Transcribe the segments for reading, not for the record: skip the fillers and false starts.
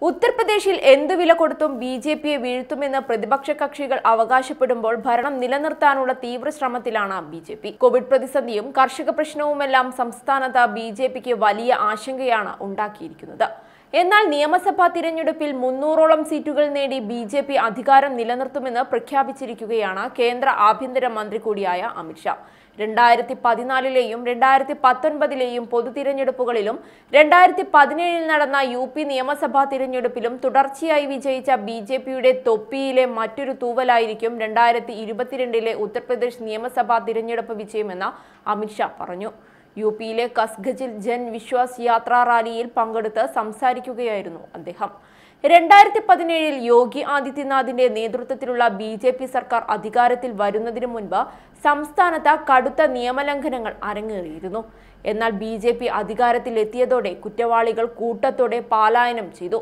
ഉത്തർപ്രദേശിൽ എന്തു വില കൊടുത്തും ബിജെപിയെ വീഴ്ത്തുമെന്ന് പ്രതിപക്ഷ കക്ഷികൾ അവകാശപ്പെടുമ്പോൾ ഭരണം നിലനിർത്താനുള്ള തീവ്ര ശ്രമത്തിലാണ് ബിജെപി. കോവിഡ് പ്രതിസന്ധിയും കർഷക പ്രശ്നവുമെല്ലാം സംസ്ഥാനത്ത് ബിജെപിക്ക് വലിയ ആശങ്കയാണ് ഉണ്ടാക്കിയിരിക്കുന്നത്. എന്നാൽ നിയമസഭാ തിരഞ്ഞെടുപ്പിൽ 300ഓളം സീറ്റുകൾ നേടി ബിജെപി അധികാരം നിലനിർത്തുമെന്ന് പ്രഖ്യാപിച്ചിരിക്കുകയാണ് കേന്ദ്ര ആഭ്യന്തര മന്ത്രി കൂടിയായ അമിത്ഷാ. 2014ലെയും 2019ലെയും പൊതു തിരഞ്ഞെടുപ്പുകളിലും 2017 നടന്ന UP നിയമസഭാ തിരഞ്ഞെടുപ്പിലും തുടർച്ചയായി വിജയിച്ച ബിജെപിയുടെ തൊപ്പിയിലെ മറ്റൊരു തൂവലായിരിക്കും 2022ലെ ഉത്തർപ്രദേശ് നിയമസഭാ തിരഞ്ഞെടുപ്പ് വിജയമെന്ന് അമിത്ഷാ പറഞ്ഞു. UPയിലെ കസ്ഗജിൽ ജൻ വിശ്വാസ് യാത്രാ റാലിയിൽ പങ്കെടുത്ത് സംസാരിക്കുകയായിരുന്നു അദ്ദേഹം. 2017 യോഗി ആദിത്യനാഥിന്റെ നേതൃത്വത്തിലുള്ള ബിജെപി സർക്കാർ അധികാരത്തിൽ വരുന്നതിന് മുൻപ് സംസ്ഥാനത്ത് കടുത്ത നിയമലംഘനങ്ങൾ അരങ്ങേറിയിരുന്നു. എന്നാൽ ബിജെപി അധികാരത്തിലെത്തിയതോടെ കുറ്റവാളികൾ കൂട്ടത്തോടെ പലായനം ചെയ്തു.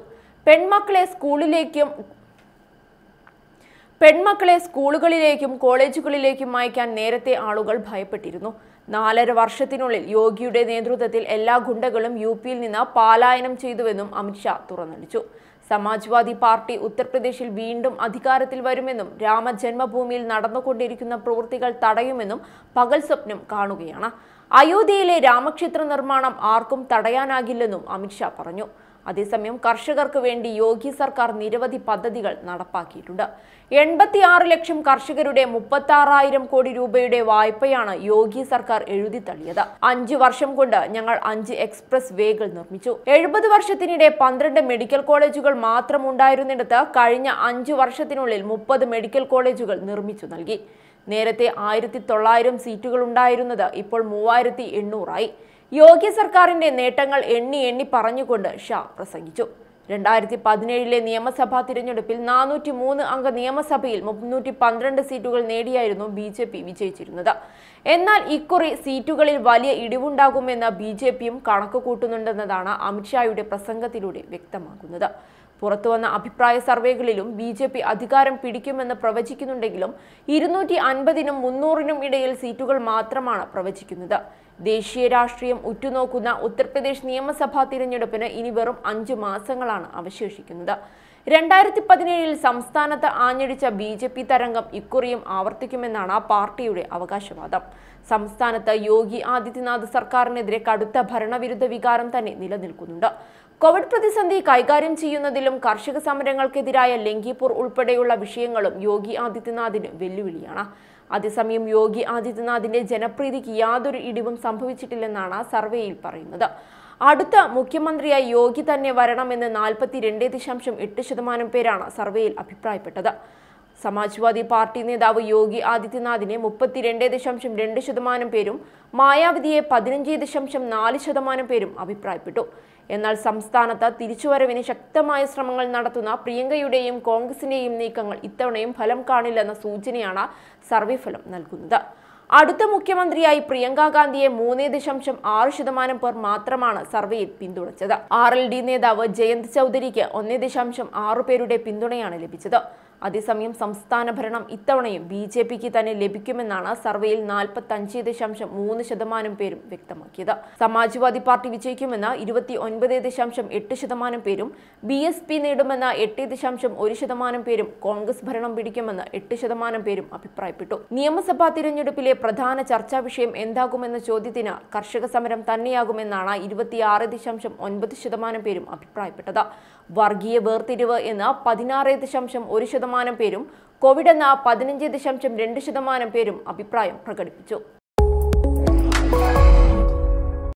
പെൺമക്കളെ സ്കൂളുകളിലേക്കും കോളേജുകളിലേക്കും അയക്കാൻ നേരത്തെ ആളുകൾ ഭയപ്പെട്ടിരുന്നു. 4.5 വർഷത്തിനുള്ളിൽ യോഗിയുടെ നേതൃത്വത്തിൽ എല്ലാ ഗുണ്ടകളും UPയിൽ നിന്ന് പലായനം ചെയ്തുവെന്നും അമിത്ഷാ തുറന്നടിച്ചു. സമാജ്വാദി പാർട്ടി ഉത്തർപ്രദേശിൽ വീണ്ടും അധികാരത്തിൽ വരുമെന്നും രാമജന്മഭൂമിയിൽ നടന്നുകൊണ്ടിരിക്കുന്ന പ്രവൃത്തികൾ തടയുമെന്നും പകൽ സ്വപ്നം കാണുകയാണ്. അയോധ്യയിലെ രാമക്ഷേത്ര നിർമ്മാണം ആർക്കും തടയാനാകില്ലെന്നും അമിത്ഷാ പറഞ്ഞു. അതേസമയം കർഷകർക്ക് വേണ്ടി യോഗി സർക്കാർ നിരവധി പദ്ധതികൾ നടപ്പാക്കിയിട്ടുണ്ട്. 86 ലക്ഷം കർഷകരുടെ 36,000 കോടി രൂപയുടെ വായ്പയാണ് യോഗി സർക്കാർ എഴുതിത്തള്ളിയത്. 5 വർഷം കൊണ്ട് ഞങ്ങൾ 5 എക്സ്പ്രസ് വേകൾ നിർമ്മിച്ചു. 70 വർഷത്തിനിടെ 12 മെഡിക്കൽ കോളേജുകൾ മാത്രം ഉണ്ടായിരുന്നിടത്ത് കഴിഞ്ഞ 5 വർഷത്തിനുള്ളിൽ 30 മെഡിക്കൽ കോളേജുകൾ നിർമ്മിച്ചു നൽകി. നേരത്തെ 1900 സീറ്റുകൾ ഉണ്ടായിരുന്നത് ഇപ്പോൾ 3800 ആയി. യോഗി സർക്കാരിന്റെ നേട്ടങ്ങൾ എണ്ണി പറഞ്ഞുകൊണ്ട് ഷാ പ്രസംഗിച്ചു. 2017ലെ നിയമസഭാ തിരഞ്ഞെടുപ്പിൽ 403 അംഗ നിയമസഭയിൽ 312 സീറ്റുകൾ നേടിയായിരുന്നു ബിജെപി വിജയിച്ചിരുന്നത്. എന്നാൽ ഇക്കുറി സീറ്റുകളിൽ വലിയ ഇടിവുണ്ടാകുമെന്ന് ബിജെപിയും കണക്ക് കൂട്ടുന്നുണ്ടെന്നതാണ് അമിത്ഷായുടെ പ്രസംഗത്തിലൂടെ വ്യക്തമാകുന്നത്. പുറത്തുവന്ന അഭിപ്രായ സർവേകളിലും ബിജെപി അധികാരം പിടിക്കുമെന്ന് പ്രവചിക്കുന്നുണ്ടെങ്കിലും 250നും 300നും ഇടയിൽ സീറ്റുകൾ മാത്രമാണ് പ്രവചിക്കുന്നത്. ദേശീയ രാഷ്ട്രീയം ഉറ്റുനോക്കുന്ന ഉത്തർപ്രദേശ് നിയമസഭാ തിരഞ്ഞെടുപ്പിന് ഇനി വെറും 5 മാസങ്ങളാണ് അവശേഷിക്കുന്നത്. 2017 സംസ്ഥാനത്ത് ആഞ്ഞടിച്ച ബിജെപി തരംഗം ഇക്കുറിയും ആവർത്തിക്കുമെന്നാണ് പാർട്ടിയുടെ അവകാശവാദം. സംസ്ഥാനത്ത് യോഗി ആദിത്യനാഥ് സർക്കാരിനെതിരെ കടുത്ത ഭരണവിരുദ്ധ വികാരം തന്നെ നിലനിൽക്കുന്നുണ്ട്. കോവിഡ് പ്രതിസന്ധി കൈകാര്യം ചെയ്യുന്നതിലും കർഷക സമരങ്ങൾക്കെതിരായ ലങ്കിപൂർ ഉൾപ്പെടെയുള്ള വിഷയങ്ങളും യോഗി ആദിത്യനാഥിന് വെല്ലുവിളിയാണ്. അതേസമയം യോഗി ആദിത്യനാഥിന്റെ ജനപ്രീതിക്ക് യാതൊരു ഇടിവും സംഭവിച്ചിട്ടില്ലെന്നാണ് സർവേയിൽ പറയുന്നത്. അടുത്ത മുഖ്യമന്ത്രിയായി യോഗി തന്നെ വരണമെന്ന് 42.8% പേരാണ് സർവേയിൽ അഭിപ്രായപ്പെട്ടത്. സമാജ്വാദി പാർട്ടി നേതാവ് യോഗി ആദിത്യനാഥിനെ 32.2% പേരും മായാവതിയെ 15.4% പേരും അഭിപ്രായപ്പെട്ടു. എന്നാൽ സംസ്ഥാനത്ത് തിരിച്ചുവരവിന് ശക്തമായ ശ്രമങ്ങൾ നടത്തുന്ന പ്രിയങ്കയുടെയും കോൺഗ്രസിന്റെയും നീക്കങ്ങൾ ഇത്തവണയും ഫലം കാണില്ലെന്ന സൂചനയാണ് സർവേ ഫലം നൽകുന്നത്. അടുത്ത മുഖ്യമന്ത്രിയായി പ്രിയങ്ക ഗാന്ധിയെ 3.6% പേർ മാത്രമാണ് സർവേയിൽ പിന്തുണച്ചത്. RLD നേതാവ് ജയന്ത് ചൗധരിക്ക് 1.6 പേരുടെ പിന്തുണയാണ് ലഭിച്ചത്. അതേസമയം സംസ്ഥാന ഭരണം ഇത്തവണയും ബിജെപിക്ക് തന്നെ ലഭിക്കുമെന്നാണ് സർവേയിൽ 45.3% പേരും വ്യക്തമാക്കിയത്. സമാജ്വാദി പാർട്ടി വിജയിക്കുമെന്ന് 29.8% പേരും, BSP നേടുമെന്ന് 8.1% പേരും, കോൺഗ്രസ് ഭരണം പിടിക്കുമെന്ന് 8% പേരും അഭിപ്രായപ്പെട്ടു. നിയമസഭാ തിരഞ്ഞെടുപ്പിലെ പ്രധാന ചർച്ചാ വിഷയം എന്താകുമെന്ന ചോദ്യത്തിന് കർഷക സമരം തന്നെയാകുമെന്നാണ് 26.9% പേരും അഭിപ്രായപ്പെട്ടത്. വർഗീയ വേർതിരിവ് എന്ന് 16.1% പേരും, കോവിഡ് എന്ന 15.2% പേരും അഭിപ്രായം പ്രകടിപ്പിച്ചു.